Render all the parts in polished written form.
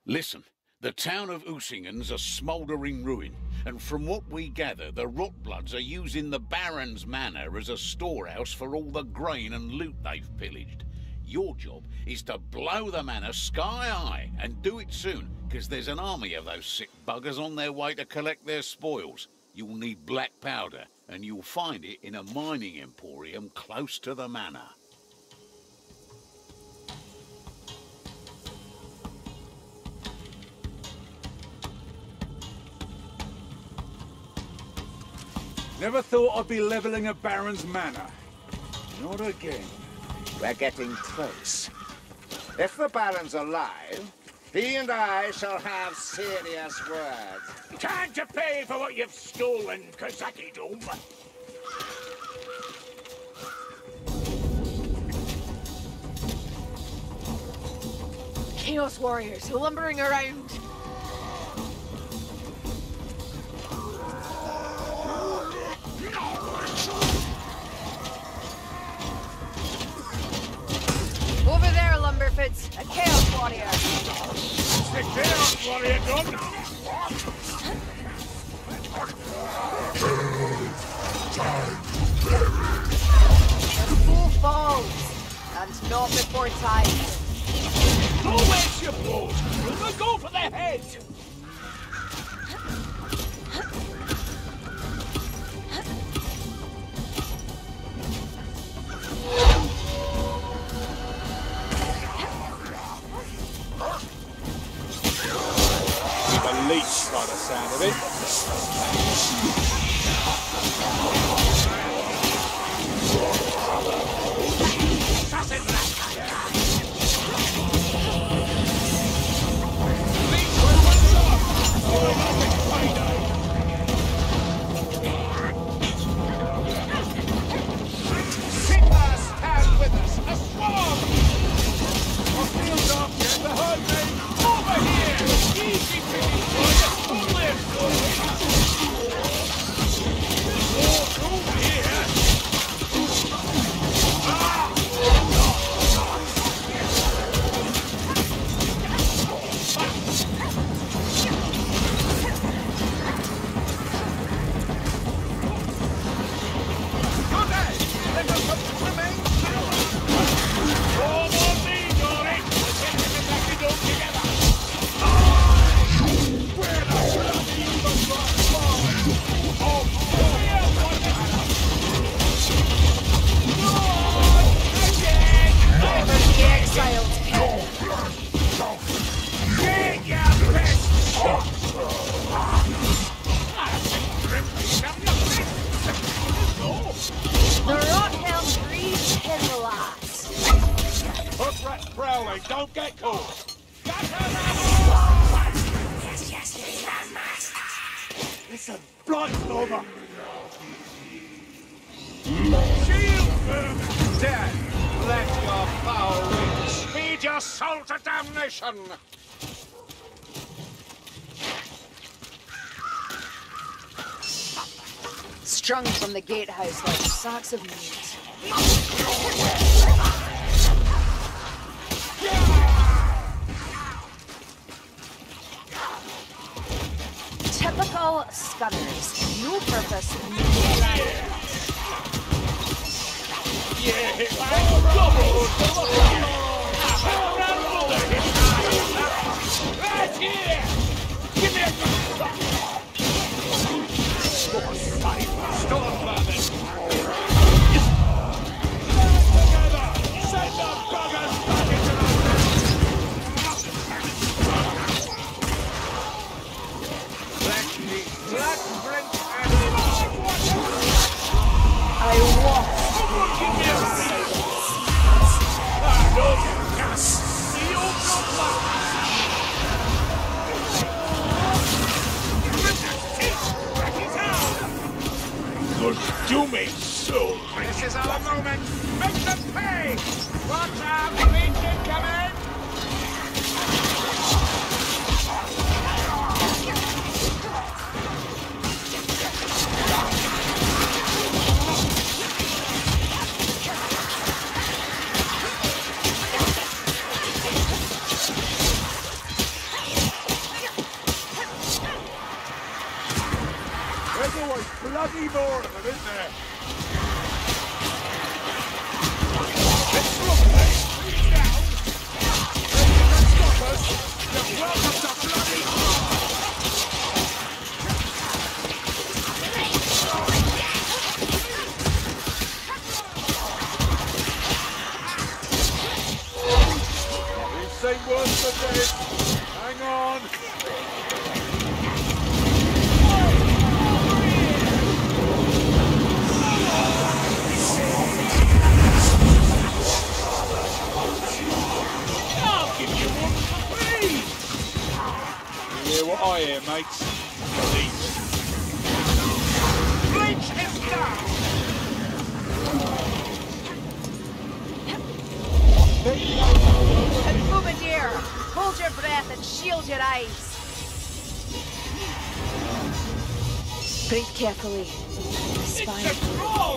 Listen, the town of Usingen's a smouldering ruin, and from what we gather, the Rotbloods are using the Baron's Manor as a storehouse for all the grain and loot they've pillaged. Your job is to blow the manor sky high, and do it soon, because there's an army of those sick buggers on their way to collect their spoils. You'll need black powder, and you'll find it in a mining emporium close to the manor. Never thought I'd be leveling a Baron's Manor. Not again. We're getting close. If the Baron's alive, he and I shall have serious words. Time to pay for what you've stolen, Kazaki Doom. Chaos warriors lumbering around. Over there, Lumberfoots, a Chaos Warrior. The Chaos Warrior done. The fool falls, and not before time. Don't waste your blows. We'll go for the head. A leech by the sound of it. Don't get caught! Listen, Blightstormer! Shield them! Dead! Let your foul wings Speed your soul to damnation! Strung from the gatehouse like sacks of meat. Typical scunners. No purpose, no plan. Right here! Give me a storm vermin! Together! Send the buggers back into the Black Brent and I walk. Give me a plenty more of them, isn't there? Let's look, mate. Three down. You can stop us. You're welcome to bloody We've seen worse than this. Hang on. I'll give you one for free. You hear what I hear, mates? Bleach him down. And Boubadir, hold your breath and shield your eyes. Breathe carefully. It's a Spine. troll.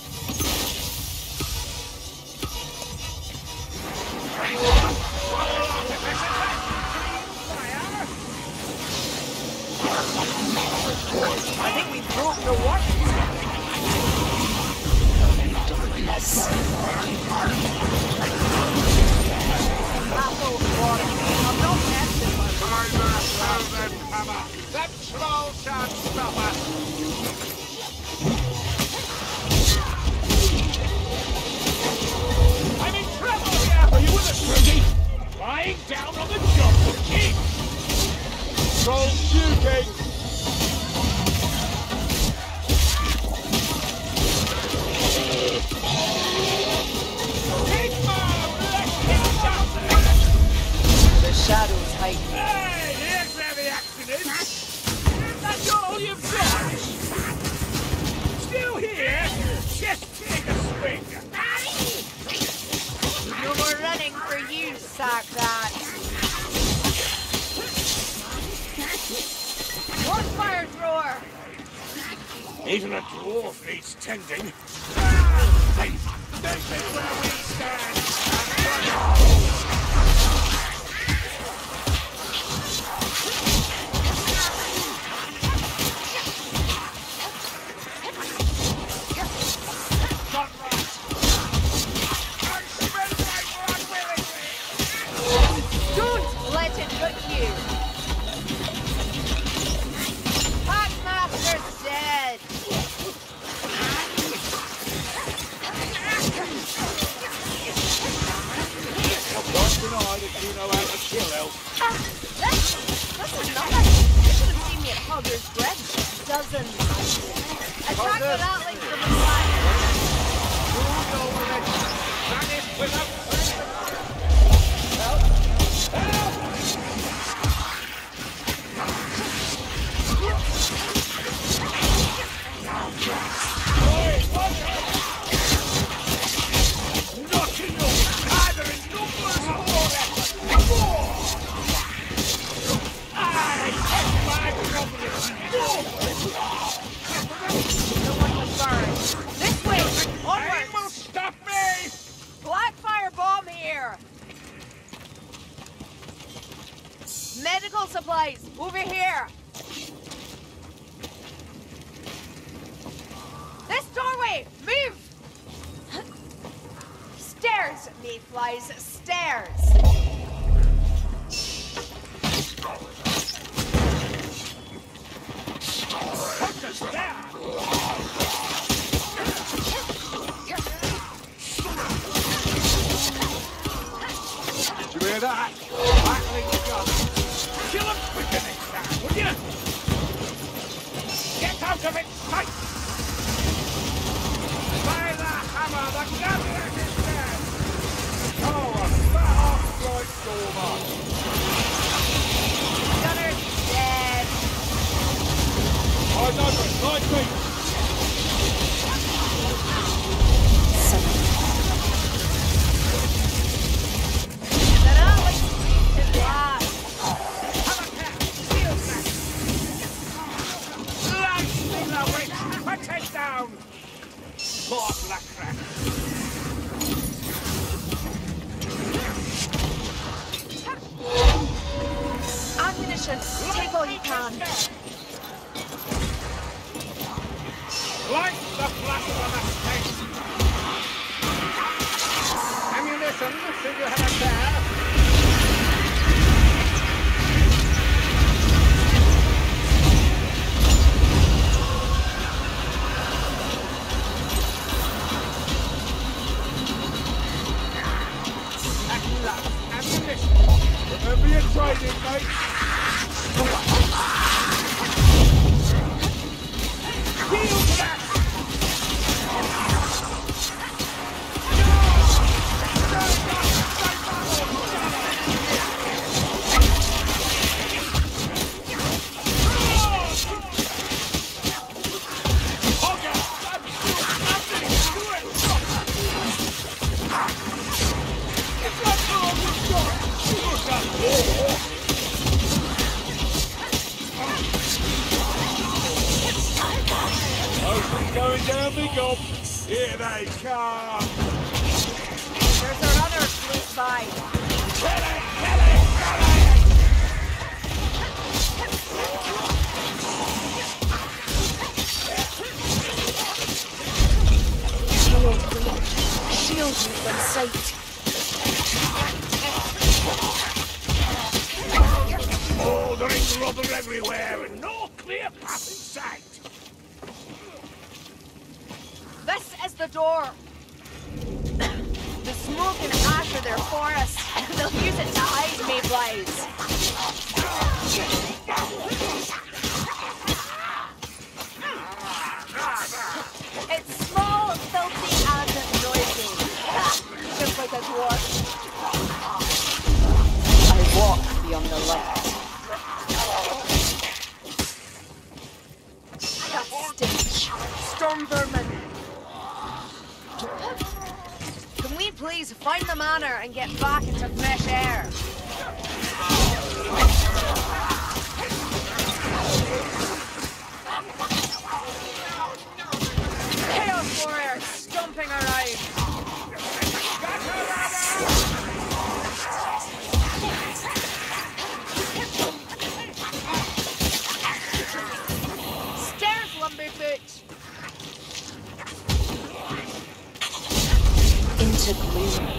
I think we broke the water. Apple water. I'm not asking my That troll shan't stop us. I'm in trouble here. Are you with us, Rudy? Lying down on the job for king. Troll shooting! Big man, let him down. The shadows hide me. Hey, here's where the action is. That's all you've got. Still here? Just take a swing. No more running for you, sack that. What fire thrower? Even a dwarf needs tending. Hey, this is where we stand. Not right. I spend my blood willingly. Don't let it hurt you. Packmaster's dead. Don't deny that you know how to kill elves. That's enough. You should have seen me at Hogger's Bread. Dozens. Attack the rattling from the side. Vanish without Not enough, either in numbers or effort. More! I take my property. No one was burned. This way. Anyone will Onwards. stop me! Blackfire bomb here. Medical supplies. Over here. This doorway. Move. Stairs, mayflies. Stairs. Put us down! Did you hear that? Battling the gun. Kill him quicker next time, will you? Get out of it, fight! by the hammer, the gunner is dead. Oh, a fat off-right stormer. Gunner's dead. I know it, like me. The rattling is last. Lightning the witch! Put it down! Poor black rat! Ammunition. Take all you can. listen, should you have a chair? At last, ammunition. Remember your training, mate. Yield that! Going down the gob. Here they come. There's our other close by. Kill it, kill it, kill it! Shield you from sight. Mouldering rubber everywhere and no clear path in sight. This is the door. The smoke and ash are their forest. They'll use it to hide Mayblaze. It's small, filthy, and noisy. Just like a dwarf. I walk beyond the light. That stench. Storm vermin. Can we please find the manor and get back into fresh air? Chaos warriors stomping around. Stairs, Lumberfoot. Into gloom.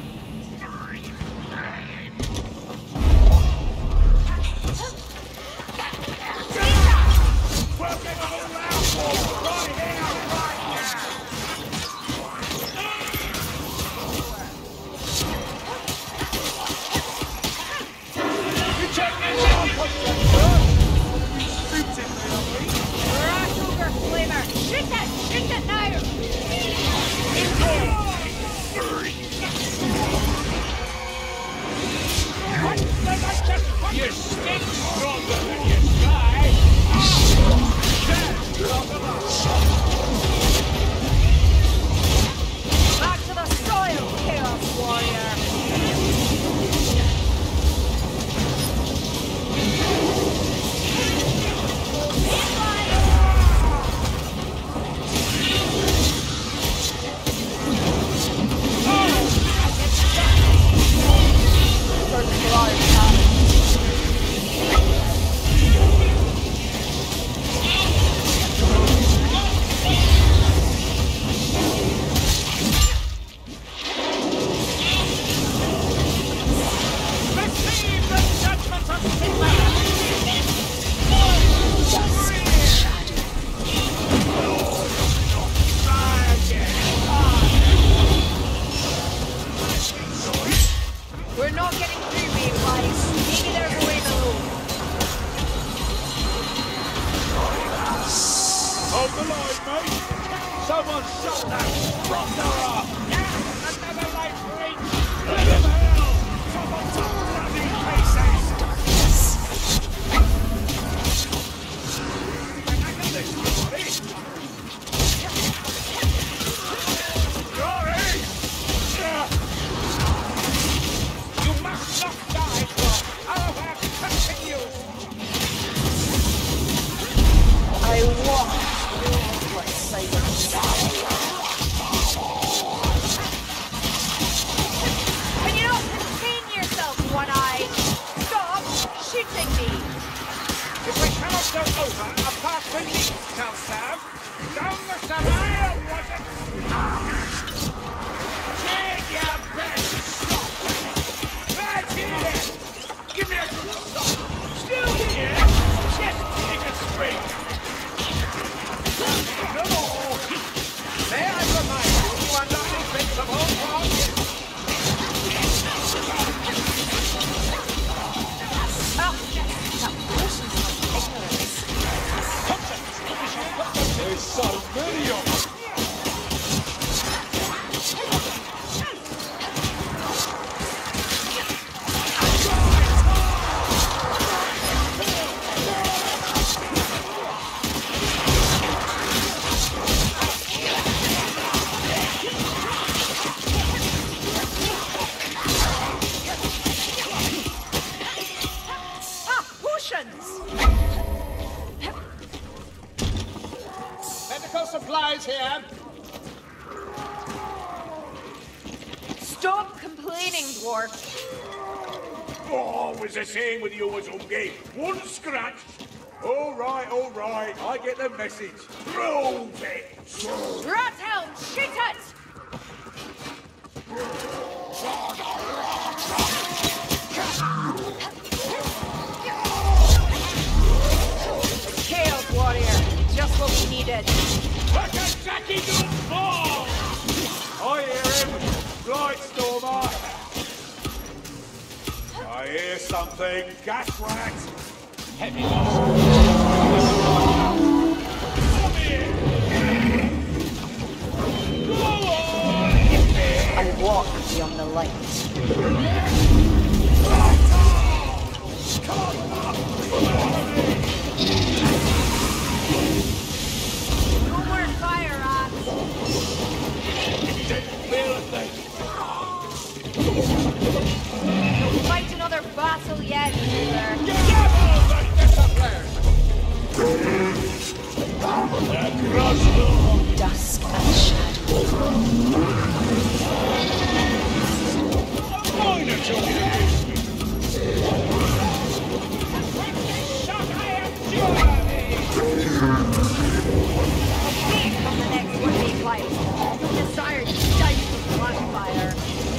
Shoot that now! You stink stronger than you die! Back to the soil, Chaos Warrior! We're not getting through, Mayblaze. Maybe there's a way below. Hold the line, mate! Someone shut that rotter up! Another life reach! Let him hell! Someone took bloody pieces! Glory! You must not die, for our work continues! I walk through what silence. Can you not contain yourself, One-Eye? Stop shooting me! If we cannot go over a path beneath, tell Sam, down the Samaya was it? Take your best training, dwarf. Oh, was the same with you as Ungi. One scratch. All right. I get the message. Prove it. Rothelm, shoot it! Chaos warrior, just what we needed. Like a Jackie don't fall. I hear him. Right, Stormer. I hear something. Gas rat. Heavy loss. Come here. Go on. I walk beyond the light. No more fire, rats. You'll fight another battle yet, Uber. Dusk and shadow. From the next one they fight, the desire to dice with blackfire.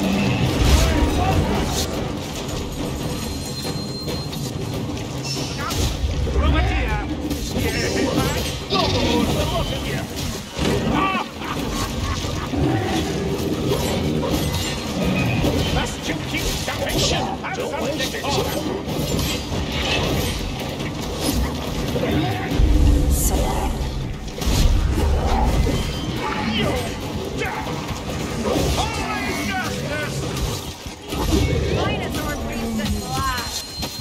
Dinosaur breathes at last.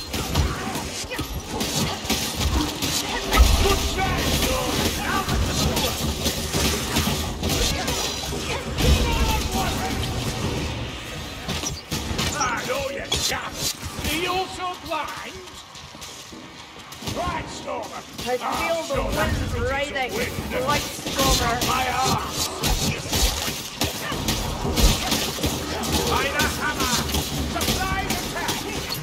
Are you also blind? Right, Stormer. I feel the wind writhing. Light Stormer. My arse. By the hammer. Surprise attack.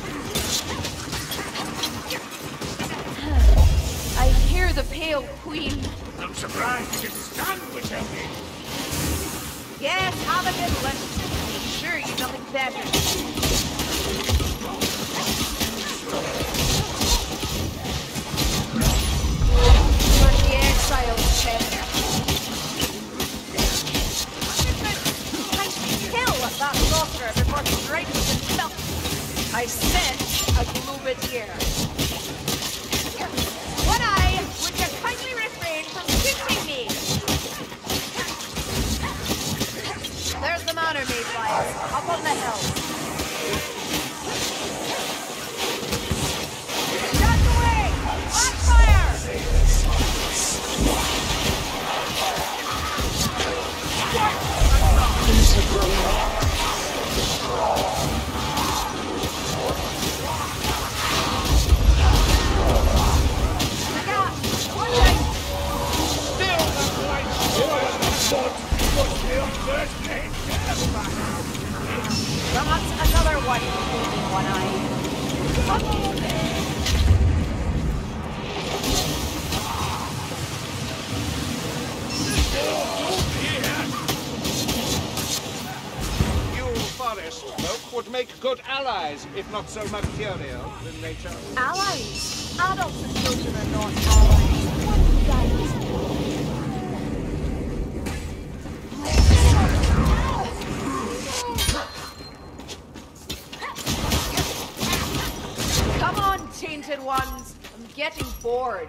I hear the Pale Queen. I'm surprised you can stand without me. Yes, have a good one. Sure, you've nothing better. But the exiles chamber. I kill that sorcerer before he strikes himself. I sense a Glubadier. One eye, would you kindly refrain from shooting me? There's the manor mayflies, up on the hill. Shut away! Blackfire! That's another one holding one eye. You forest folk would make good allies, if not so mercurial in nature. Allies? Adults and children are not allies. One guy is Come on, tainted ones. I'm getting bored.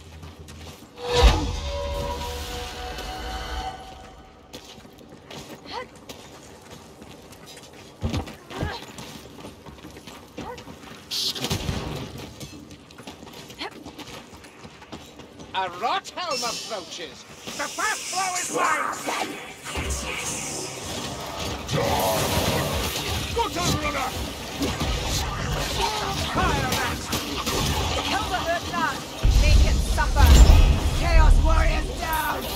A Rothelm approaches. The fast flow is mine. Good runner. Fire that! Kill the hoodlum. Make it suffer. Chaos warriors down.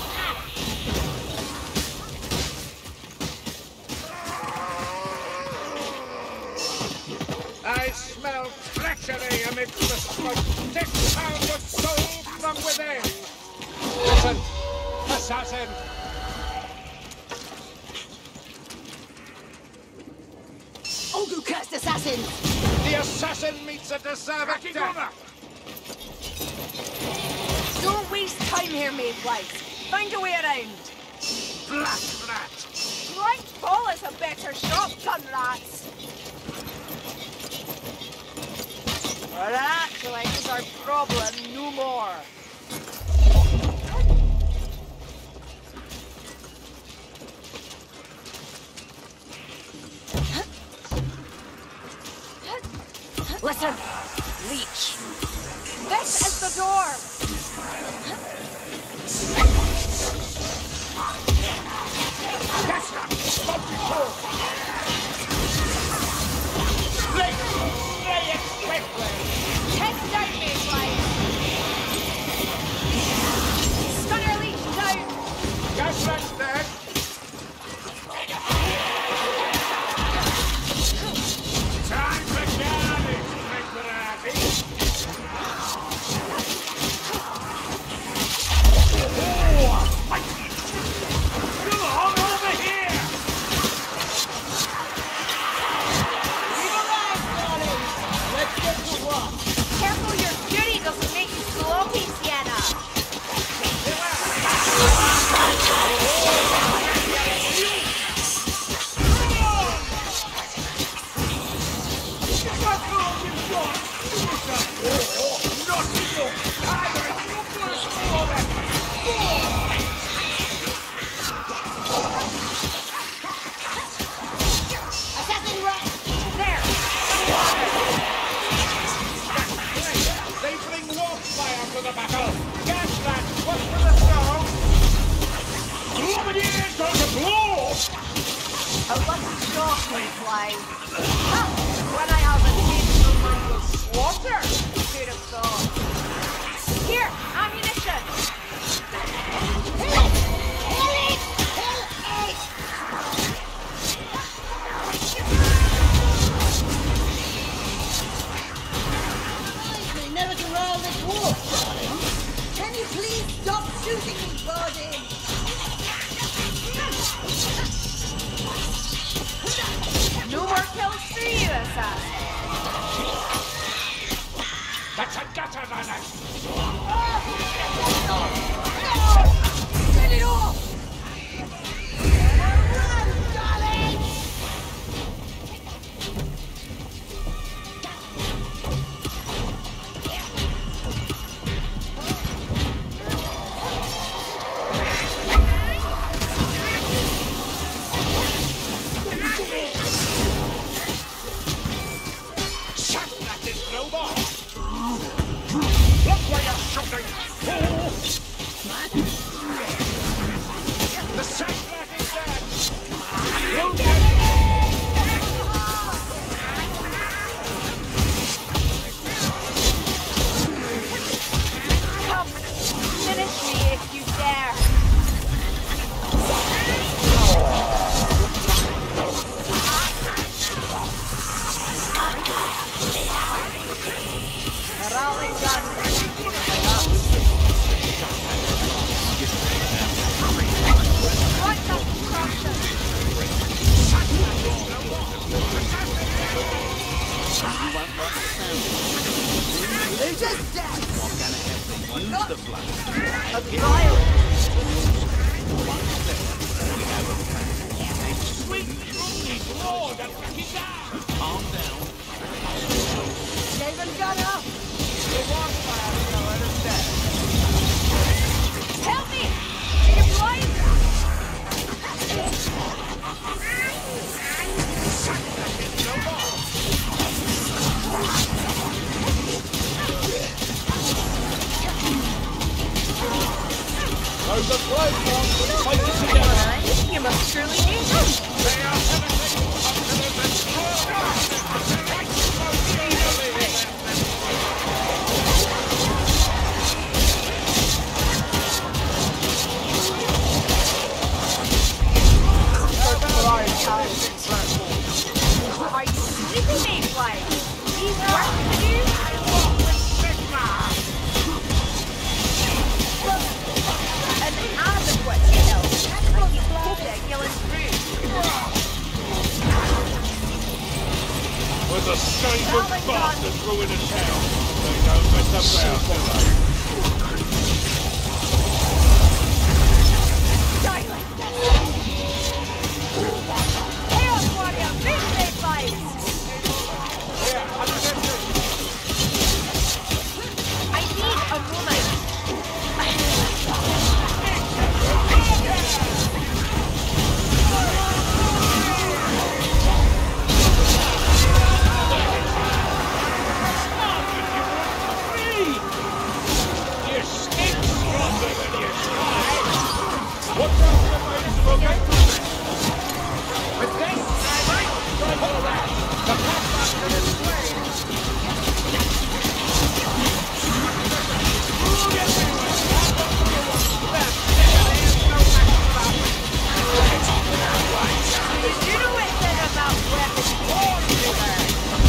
smell treachery amidst the smoke. 6 pounds of soul from within. Listen, assassin! Oh, you cursed assassin! The assassin meets a deserved death. Don't waste time here, Mayflies. Find a way around. Blast rat! Right ball is a better shotgun, rats. Well, that is our problem no more. Listen, Leech. This is the door. That's not smoke before. Slay it quickly. Heads down, Mayflies. Stunner Leech down. Gas rat's dead. Time for carnage, Quick. Careful your beauty doesn't make you sloppy, Sienna. Assassin right there. They bring warp fire to the battle. Gas rat, what's for the snow? Luminier goes to blow! A lucky shot, Mayflies. When I have a taste of my slaughter, should have thought. Here, ammunition. We never can roll this war, darling. Can you please stop shooting me, Bardin? No more kills for you, assassin. That's a gutter runner! Get it off! Run, darling! Shut that is no more! Look where you're shooting! The sack rat is dead! Look at Come, finish me if you dare. Rally gun. Right up destruction. They're just dead! A violence. Lord, and back it down! Calm down. David Gunner! Help me! Are you blind? Those are close, Mark. Fight it together. You must truly need them. Are you sleeping, Mayflies? These work to do? I walk with Sigma! An adequate skill. And you hoping you'll improve. With the same of bastards ruin a town. They don't mess about, do they? Chaos Warrior, big big fights! I need a moment. You stink stronger than you try. What's up with the latest program? With this, I might strike all that. The Pathfinder is slain. You know it then about weapons warfare.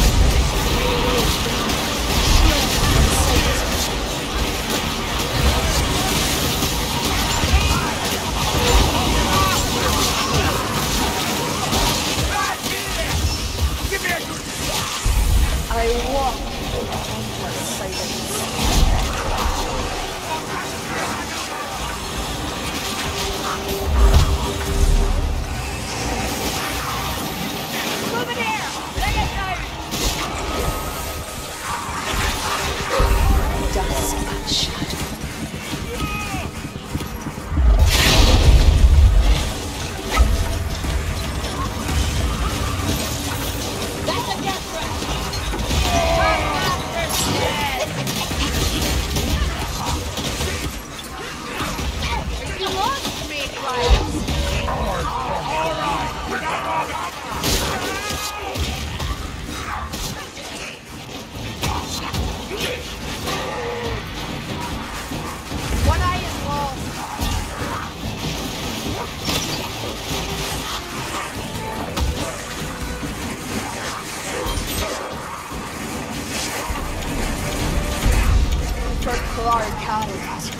I walk for silence. Move it here! Bring it down! Dusk and shadow. That's a death trap! You lost me, Clive. One eye is lost. For Clark Carrot.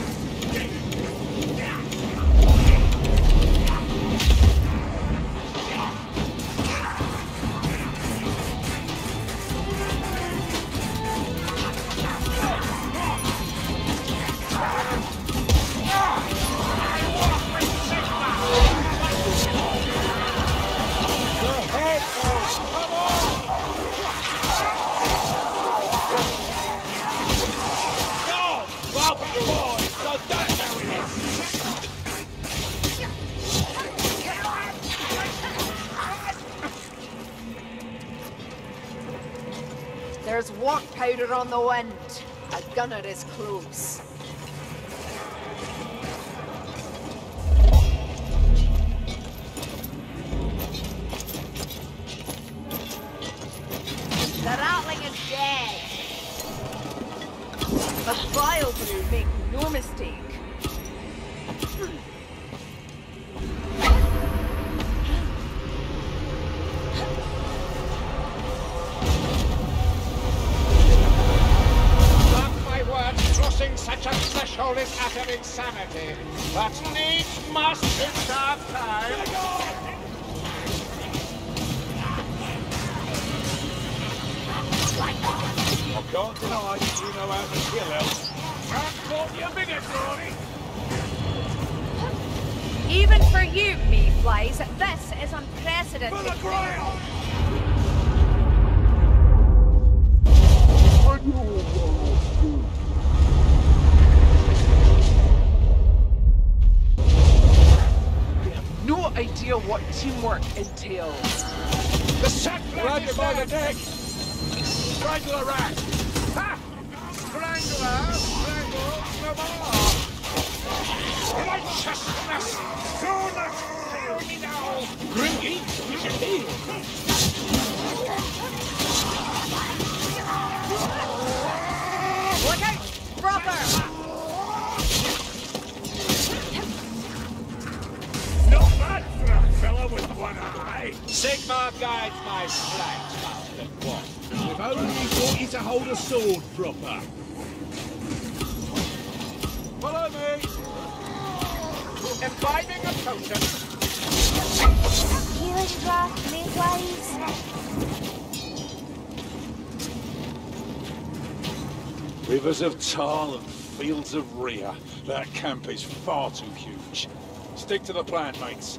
There's walk powder on the wind. A gunner is close. The Ratling is dead. A vile brew, make no mistake. Crossing such a threshold is utter insanity. But needs must in dark time. I can't deny you know how to kill elves. Transport your bigot, Rory. Even for you, Mayflies, this is unprecedented. For the Grail! No idea what teamwork entails. The sack grab you by the neck! Strangle a rat! Ha! Strangler! Strangle no more! Righteousness! Soon fail me now! Gringy! You should heal! Look out! Brother! Not bad for a fellow with one eye! Sigmar guides my flight, Master Quad. If only what you to hold a sword proper. Follow me. Imbibing a potion. Healing draft, midwives. Rivers of Tal and fields of Rhea. That camp is far too huge. Stick to the plan, mates.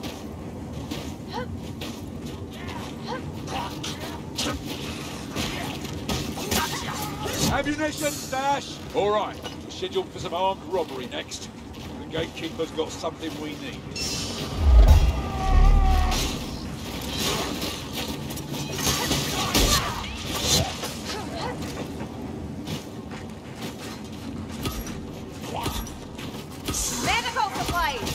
Ammunition stash! Alright, scheduled for some armed robbery next. The gatekeeper's got something we need. Medical supplies!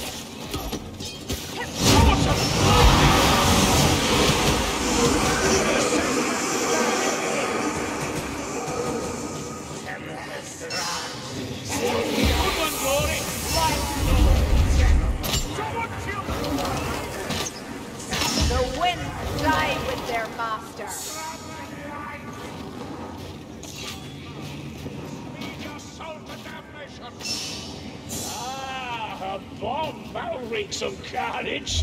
The winds die with their master. Ah, a bomb. That'll wreak some carnage.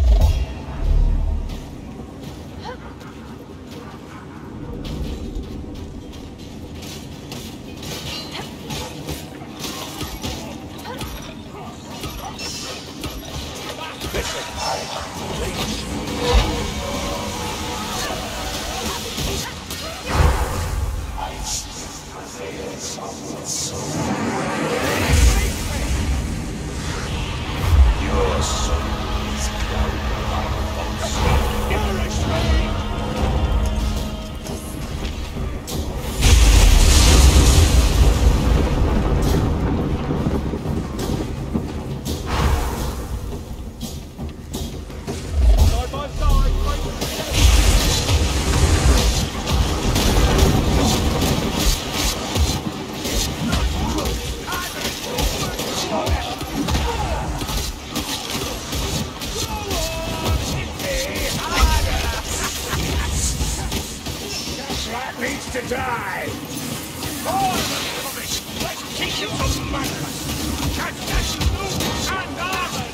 Needs to die! All of them coming! Let's teach him some manners! Catch that loot and armor!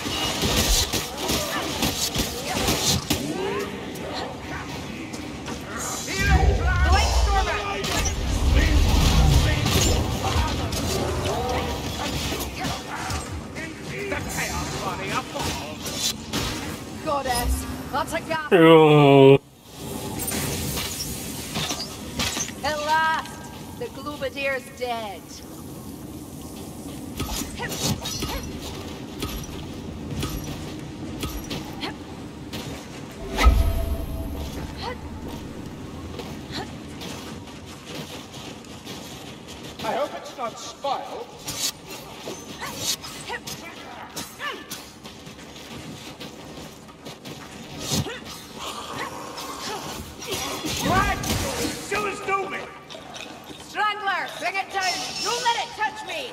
Blake Stormer! The chaos body up! Goddess! That's a gap! At last, the Glubadier's dead. I hope it's not spoiled. What? Still is doing. Strangler, bring it down! Don't let it touch me!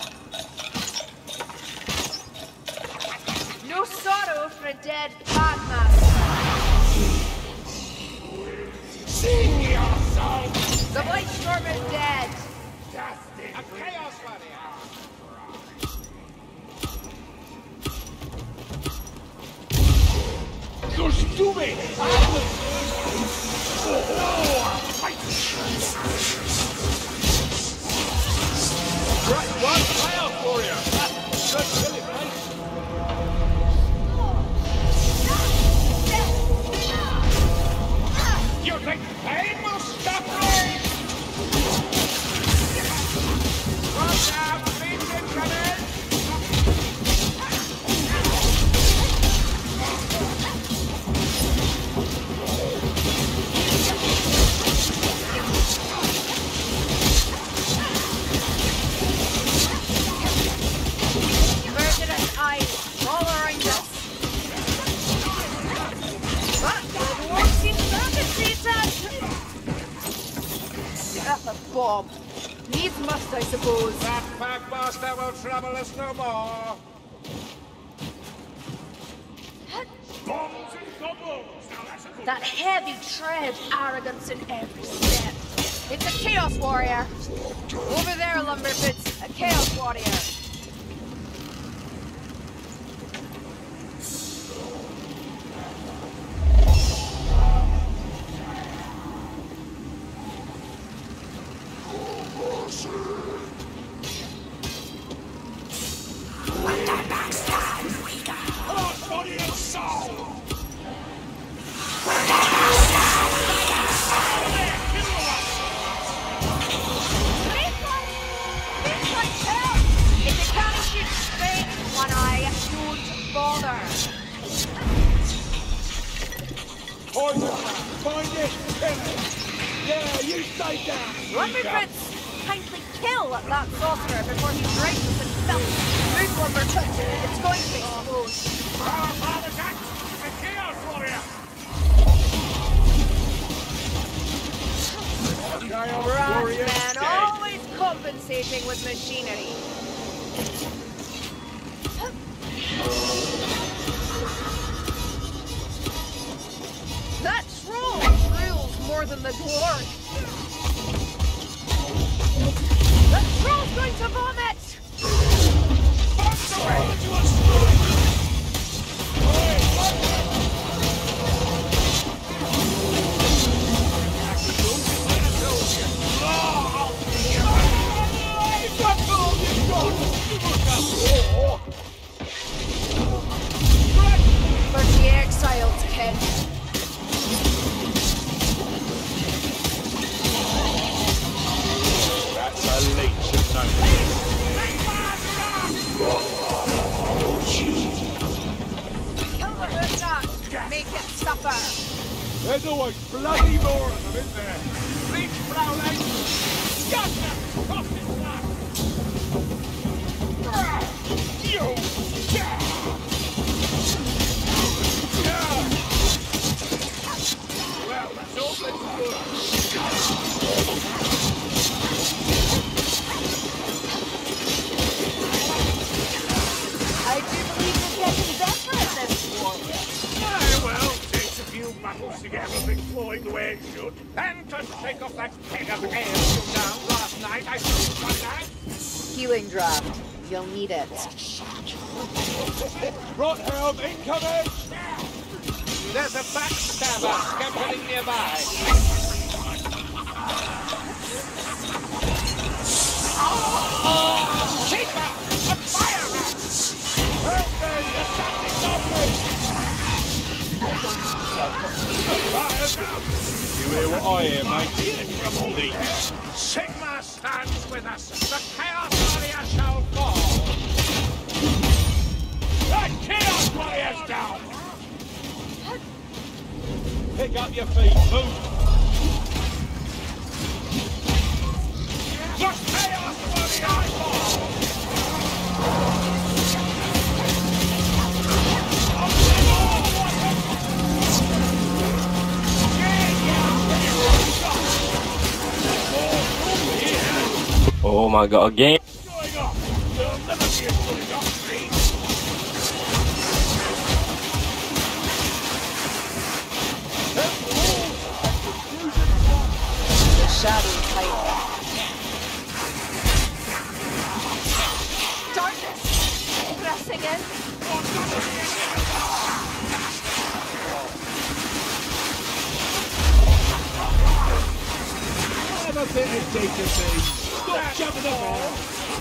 No sorrow for a dead padmaster. Sing your song! The Blight Stormer's dead. A chaos warrior! Just do it! Right, one player for you! Good killing, mate. You think pain will stop me? Watch out! Fiends incoming! Murderous eyes all around us. But the dwarf seems perpetrated. A bomb. Needs must, I suppose. That packmaster will trouble us no more. Bombs and gobbles! Now that's a That heavy tread, arrogance in every step. It's a Chaos Warrior. Over there, Lumberfoots, a Chaos Warrior. Lumberfoots, kindly kill that sorcerer before he drains us in filth. Move, Lumberfoot. It's going to explode. The Chaos Warrior! Brass man, always compensating with machinery. That troll rules more than the glory. The troll's going to vomit! For the exiled king. That's a leech of no. Kill the hook, make it suffer. There's always bloody more of them, isn't there? Reach, Fraulein! Gotcha! Cross his back! Well, that's all good. I do believe you're getting better at this war. Well, takes a few battles to get everything flowing the way it should. And to take off that peg of air from down last night, I suppose one night. Healing draft. You'll need it. Rothelm incoming! There's a backstabber scampering nearby. Shaper! A fire rat! Help me! Assassin's on me! You hear what I hear, mate? Leech. Sigma stands with us. The Chaos Warrior shall fall. The Chaos Warrior's down! Pick up your feet, move! The Chaos Warrior falls! Oh my god, again? Going on? There'll never be a going off street. The shadow tight. Darkness! Pressing in. Have a bit of decency. Stop jumping about.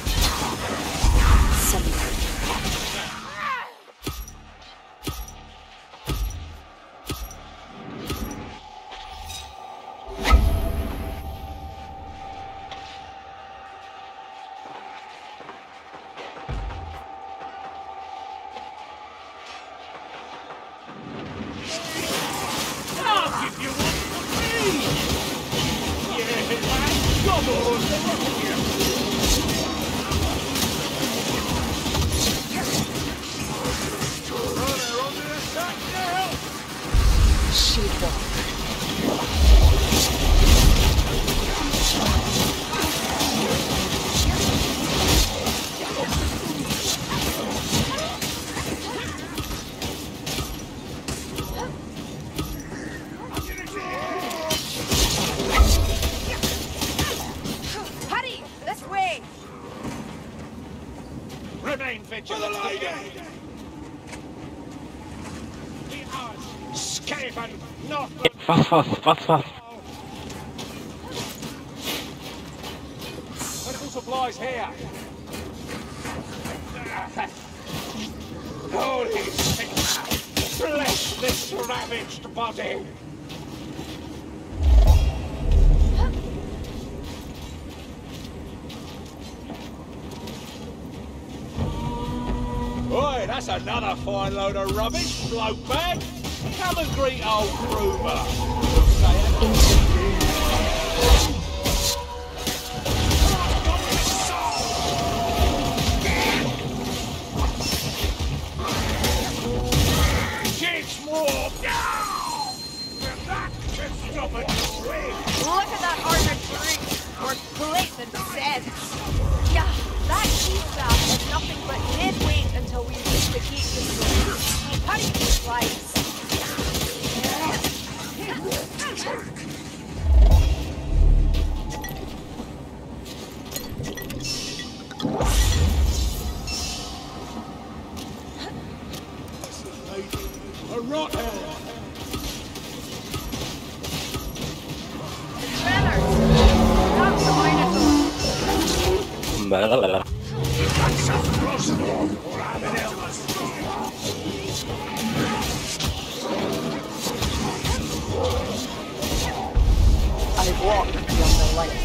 I'll give you one for free! Yeah, man, come on, come on here! for the lady! The odds, Skaven, Northland. Medical supplies here. Holy Sigmar, bless this ravaged body. Oi, that's another fine load of rubbish, bloke bag. Come and greet old Kruber. Kids more! Stop it! Look at that armored brute! Worth place and sense! Yeah, that key staff is nothing but dead weight until we reach the gate to the punch these lights! A rot hell! That's the Minotaur! I walk beyond the light.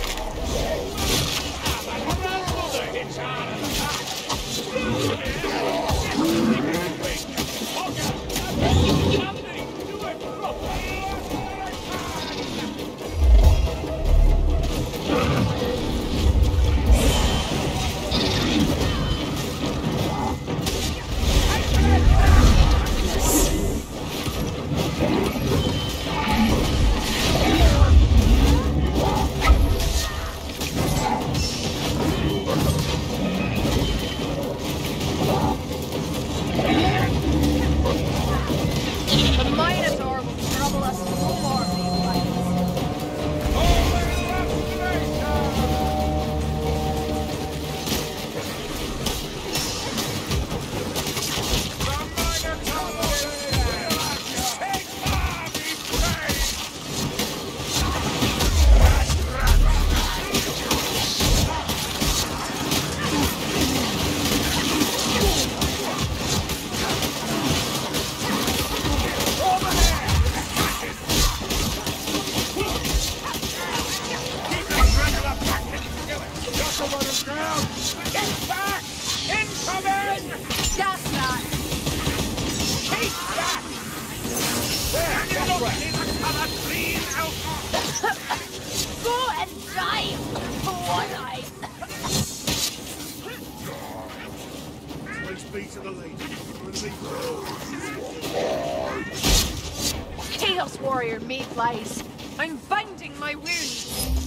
Chaos Warrior Mayflies. I'm binding my wounds.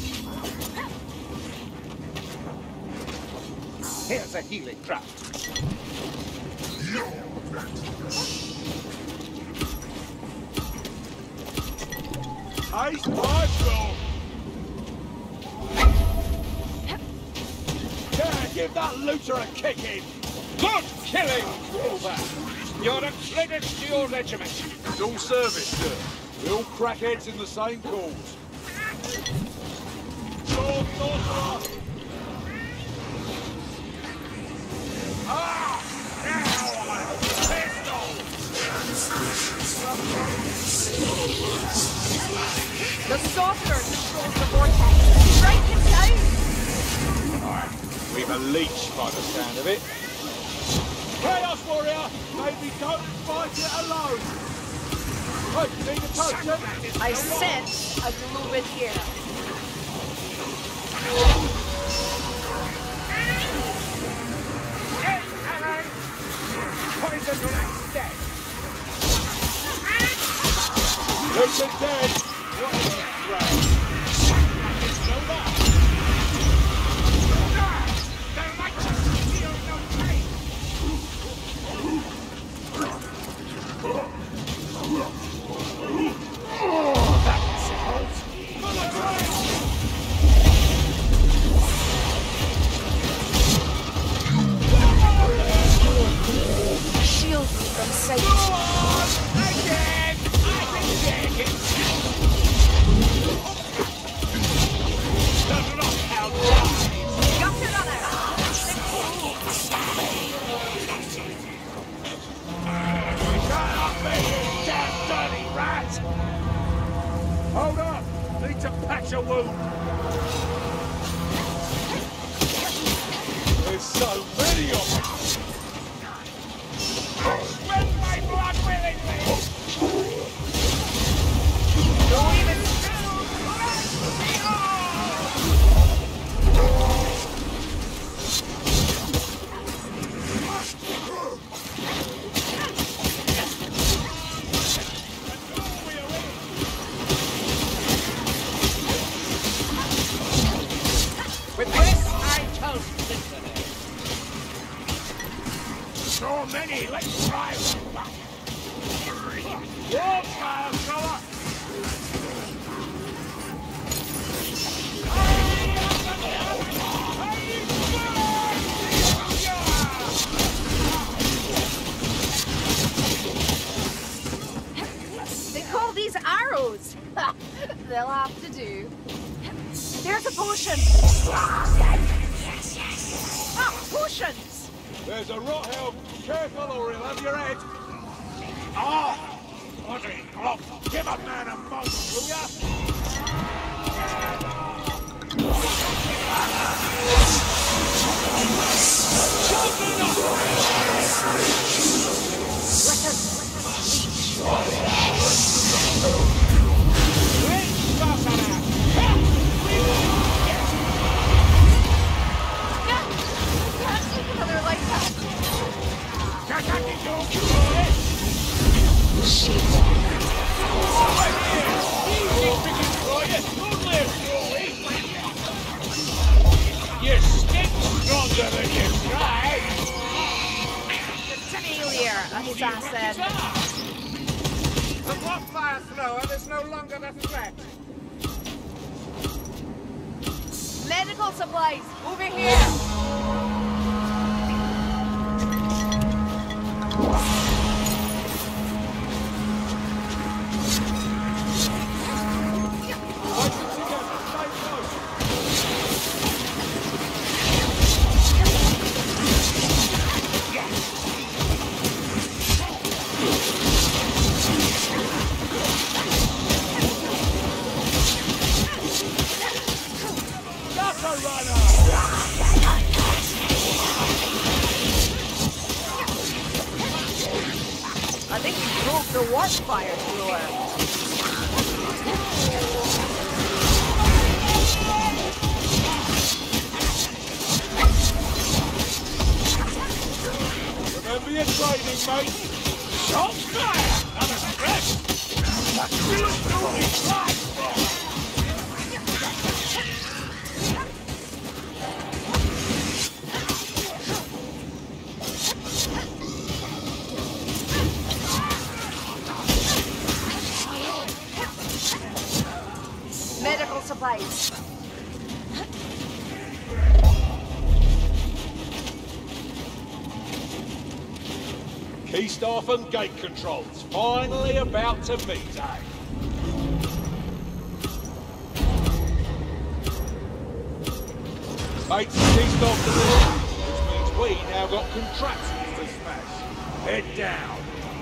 Here's a healing draught. Ice Marshal! Yeah, give that looter a kicking! Good killing, Kruber! You're a credit to your regiment. It's all service, sir. We all crack heads in the same cause. Ah! Now I'm pistol! The sorcerer controls the vortex. Strike him down! We've a leech by the sound of it. Chaos Warrior! Maybe don't fight it alone! Hey, need a potion? I sense a druid here. Poison Rat's dead! Luke's dead! What is that, Rat? Know that? They're like to feel no pain! That's a wound. There's so many of them. Spend my blood willingly. Don't even With this, I toast Symphony. So many, let's try one. Wall fire thrower! They call these arrows. They'll have to do. There's a potion. Ah, potions. There's a rot helm. Careful or he'll have your head. Oh! Bloody clock! Give a man a moment, will ya? Another light pack. You stick stronger than you try. The failure, assassin. The block fire thrower is no longer a threat. Medical supplies, over here. I think we broke the warp fire thrower. Remember your training, mate. Shot fire! I'm a stress! That's really doing right! Medical supplies. Key staff and gate controls. Finally about to meet, eh? Mates, key staff delivered, which means we now got contraptions to smash. Head down.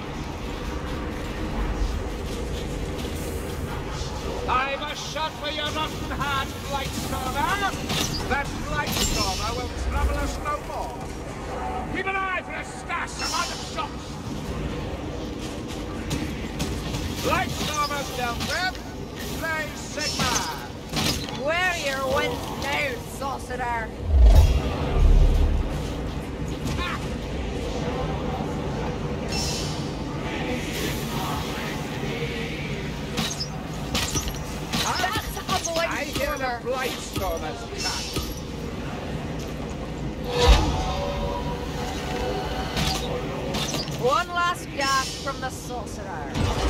I've a shot for your rotten heart, Blightstormer! That Blightstormer will trouble us no more. Keep an eye for a stash of other shots! Blightstormer's down there. Play Sigma. Where your wind now, sorcerer? That's a I hear the Blightstormer. Blightstormer's cut. One last gasp from the sorcerer.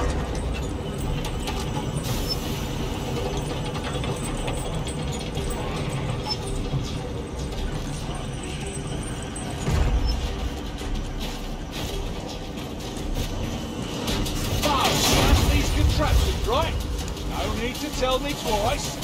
That's these contraptions, right? No need to tell me twice.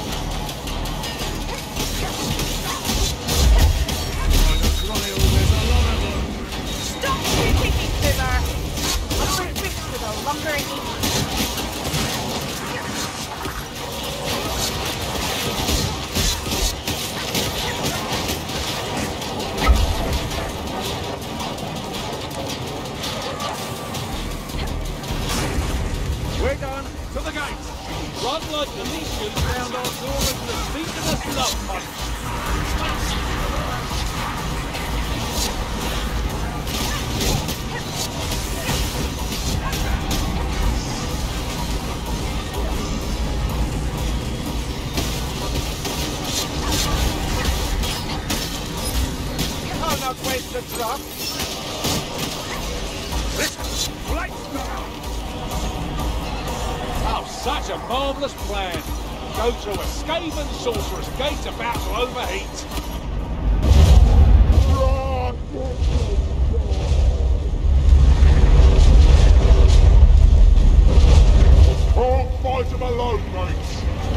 Stop shooting me, Boomer! Let's retreat to the lumbering east. love punch. I'll not waste a drop. Listen, lights down. Oh, such a marvellous plan. Go through a Skaven sorcerer's gate about to overheat. Can't fight him alone, mates.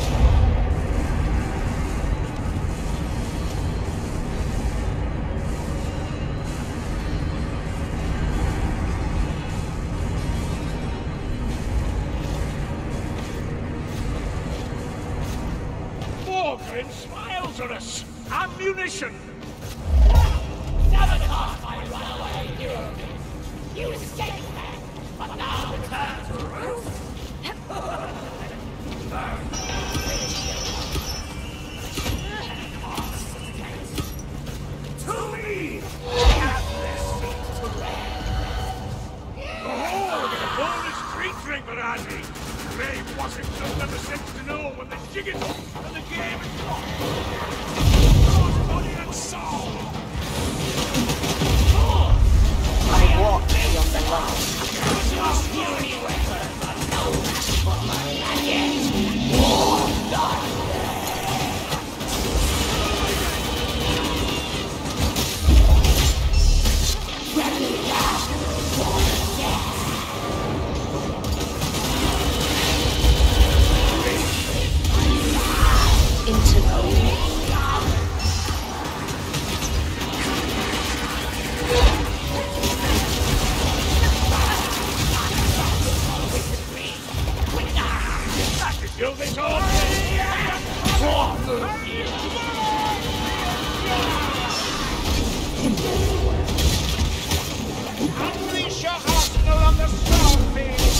Morgan smiles at us. Ammunition. Never thought I'd run away, you escaped me, but now return to roost. To me! Have this seat to rest. Oh, the bonus street drink variety. Maybe Washington never seems to know when the jig is up and the game is on. Body and soul. I walk beyond the line. Just you anywhere, but no match for my magic. War done. Ready now for death. Into the You'll be told. Unleash your arsenal on the stormfield.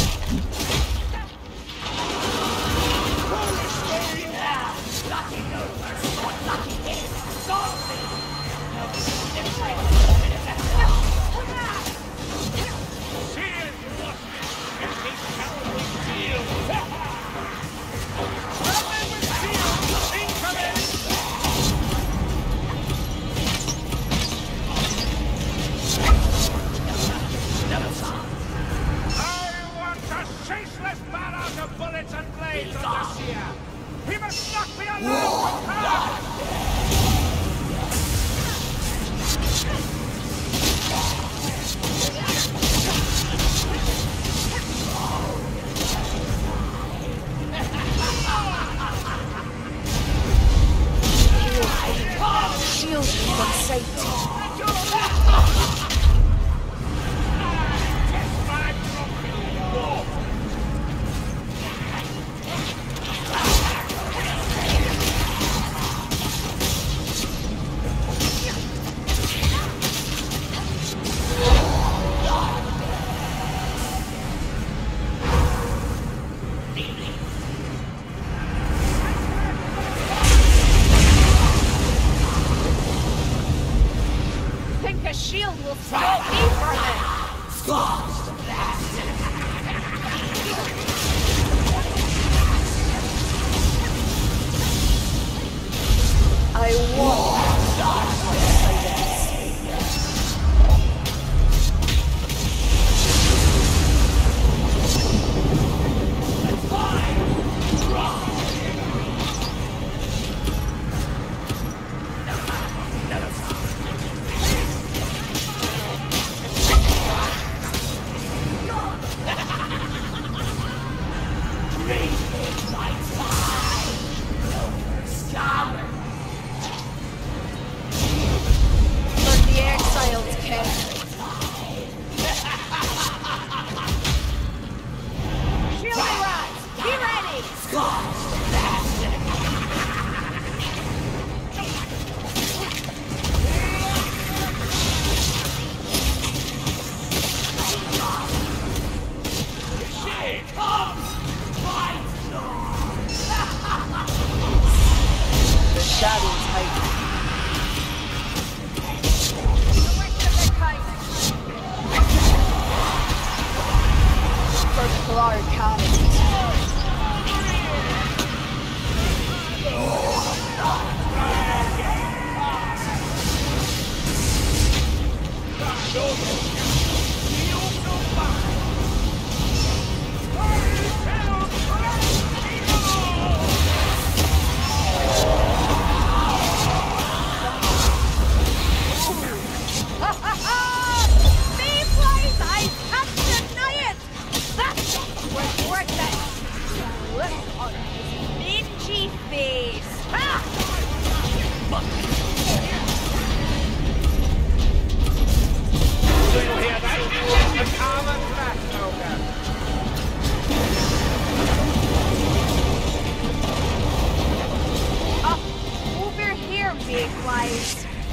Bullets and blades on the seer! He must not be allowed! shield from safety. Shield will stop me from it! I want shadows hiding. First blood cannon. Mayflies, I can't deny it! That was worth it! Look on his mangy face! Ha! Do you hear that? A common flash ogre. Over here, Mayflies!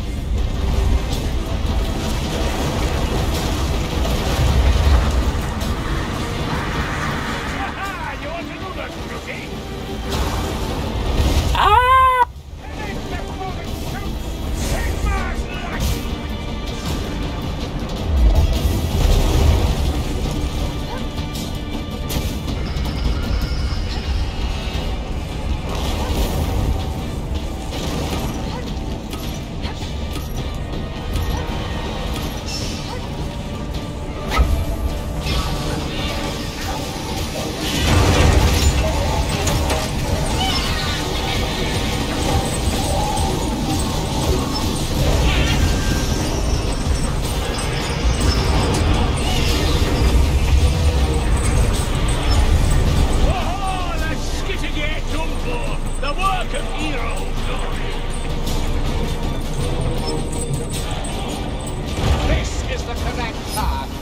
The work of heroes! This is the correct path.